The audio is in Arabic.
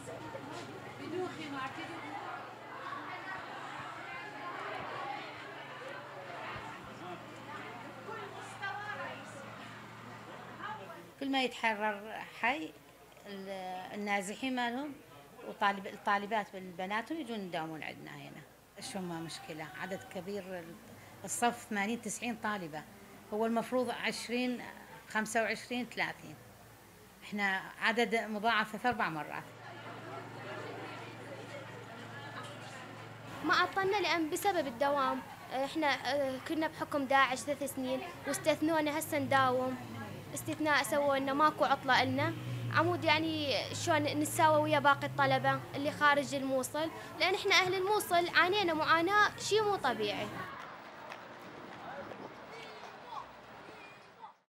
كل ما يتحرر حي النازحين مالهم الطالبات والبناتهم يجون يداومون عندنا هنا. شو ما مشكلة عدد كبير، الصف 80 90 طالبة، هو المفروض 20 25 30، احنا عدد مضاعف 4 مرات. ما عطلنا لأن بسبب الدوام، احنا كنا بحكم داعش 3 سنين واستثنونا، هسه نداوم استثناء، سووا لنا ماكو عطلة إلنا عمود، يعني شلون نتساوى ويا باقي الطلبة اللي خارج الموصل، لأن احنا أهل الموصل عانينا معاناة شي مو طبيعي.